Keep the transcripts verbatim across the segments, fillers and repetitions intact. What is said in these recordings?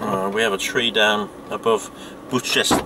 Uh, we have a tree down above Bucharest.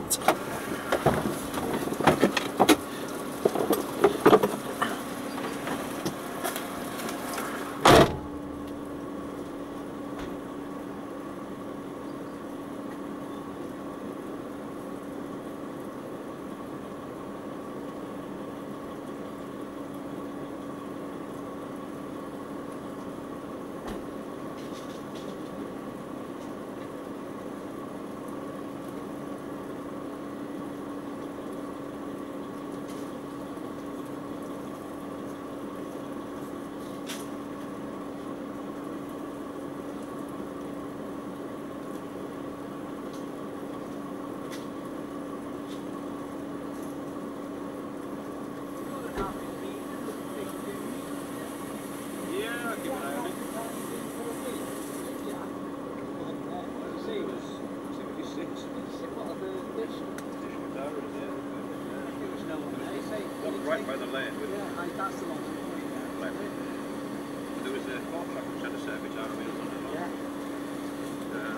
Right by the lane. Yeah, that's the one. Right. There was a four truck which had a service out of wheels on it. Yeah. Yeah.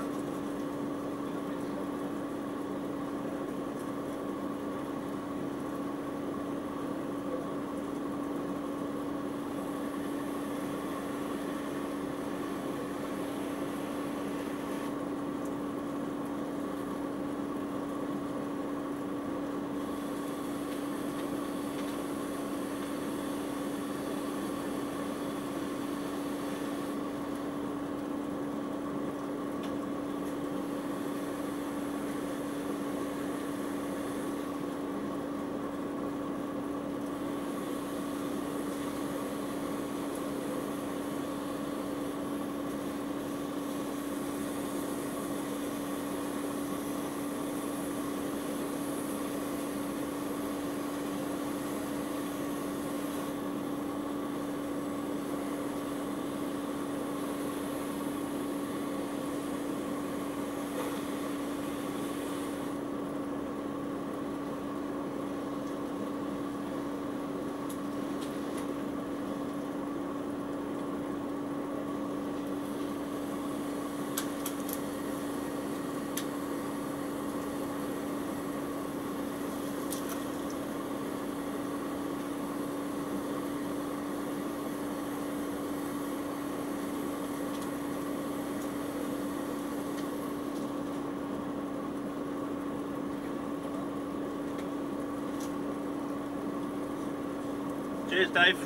Cheers, Dave.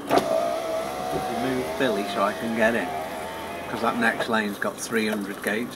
Move Billy so I can get in, because that next lane's got three hundred gauge.